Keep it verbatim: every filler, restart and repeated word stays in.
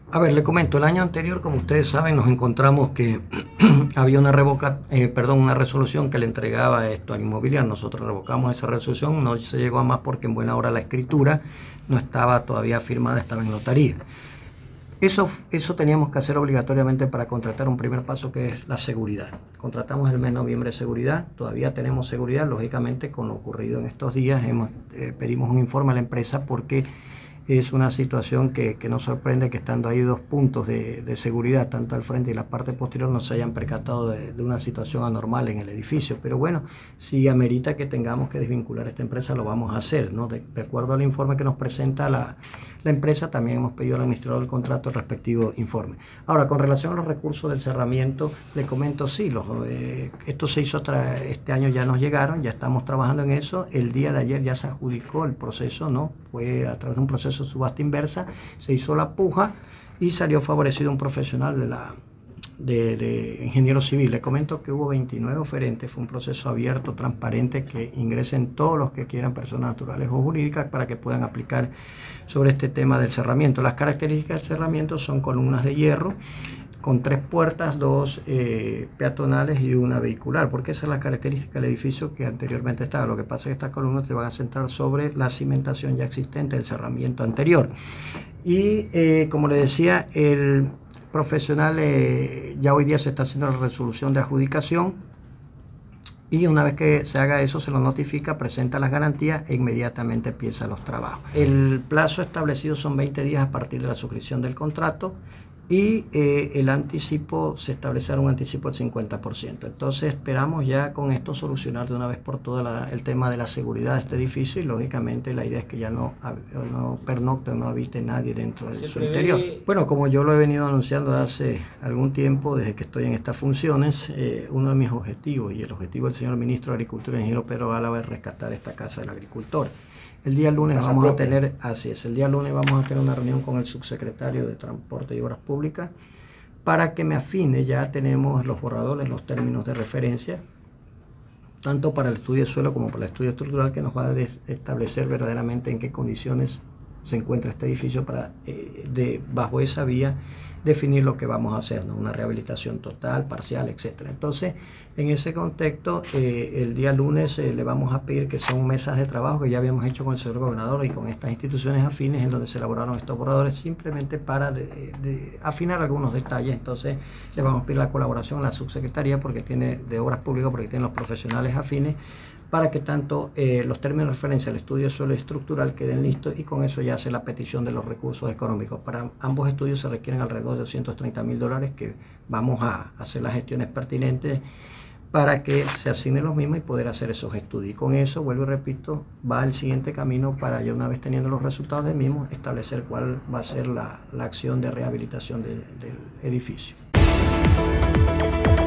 A ver, le comento, el año anterior, como ustedes saben, nos encontramos que había una revoca, eh, perdón, una resolución que le entregaba esto al inmobiliario. Nosotros revocamos esa resolución, no se llegó a más porque en buena hora la escritura no estaba todavía firmada, estaba en notaría. Eso, eso teníamos que hacer obligatoriamente para contratar un primer paso, que es la seguridad. Contratamos el mes de noviembre seguridad, todavía tenemos seguridad, lógicamente con lo ocurrido en estos días hemos, eh, pedimos un informe a la empresa porque es una situación que, que nos sorprende que estando ahí dos puntos de, de seguridad, tanto al frente y la parte posterior, no se hayan percatado de, de una situación anormal en el edificio. Pero bueno, si amerita que tengamos que desvincular a esta empresa, lo vamos a hacer, ¿no? De, de acuerdo al informe que nos presenta la, la empresa, también hemos pedido al administrador del contrato el respectivo informe. Ahora, con relación a los recursos del cerramiento, le comento, sí, los, eh, esto se hizo hasta este año, ya nos llegaron, ya estamos trabajando en eso. El día de ayer ya se adjudicó el proceso, ¿no? Fue a través de un proceso de subasta inversa, se hizo la puja y salió favorecido un profesional de la de, de ingeniero civil. Le comento que hubo veintinueve oferentes, fue un proceso abierto, transparente, que ingresen todos los que quieran, personas naturales o jurídicas, para que puedan aplicar sobre este tema del cerramiento. Las características del cerramiento son columnas de hierro con tres puertas, dos eh, peatonales y una vehicular, porque esa es la característica del edificio que anteriormente estaba. Lo que pasa es que estas columnas se van a centrar sobre la cimentación ya existente del cerramiento anterior. Y eh, como le decía, el profesional eh, ya hoy día se está haciendo la resolución de adjudicación, y una vez que se haga eso se lo notifica, presenta las garantías e inmediatamente empieza los trabajos. El plazo establecido son veinte días a partir de la suscripción del contrato, y eh, el anticipo, se establecerá un anticipo del cincuenta por ciento. Entonces esperamos ya con esto solucionar de una vez por todas la, el tema de la seguridad de este edificio, y lógicamente la idea es que ya no, no pernocte, no habite nadie dentro de su interior. Bueno, como yo lo he venido anunciando hace algún tiempo, desde que estoy en estas funciones, eh, uno de mis objetivos, y el objetivo del señor ministro de Agricultura, el ingeniero Pedro Álava, es rescatar esta casa del agricultor. El día lunes vamos a tener, así es, el día lunes vamos a tener una reunión con el subsecretario de Transporte y Obras Públicas para que me afine. Ya tenemos los borradores, los términos de referencia, tanto para el estudio de suelo como para el estudio estructural, que nos va a establecer verdaderamente en qué condiciones se encuentra este edificio para, eh, de, bajo esa vía, definir lo que vamos a hacer, ¿no? Una rehabilitación total, parcial, etcétera. Entonces, en ese contexto, eh, el día lunes eh, le vamos a pedir que son mesas de trabajo que ya habíamos hecho con el señor gobernador y con estas instituciones afines, en donde se elaboraron estos borradores, simplemente para de, de afinar algunos detalles. Entonces, le vamos a pedir la colaboración a la subsecretaría, porque tiene de Obras Públicas, porque tiene los profesionales afines, para que tanto eh, los términos de referencia al estudio de suelo estructural queden listos, y con eso ya hace la petición de los recursos económicos. Para ambos estudios se requieren alrededor de doscientos treinta mil dólares, que vamos a hacer las gestiones pertinentes para que se asignen los mismos y poder hacer esos estudios. Y con eso, vuelvo y repito, va el siguiente camino para, ya una vez teniendo los resultados del mismo, establecer cuál va a ser la, la acción de rehabilitación de, del edificio.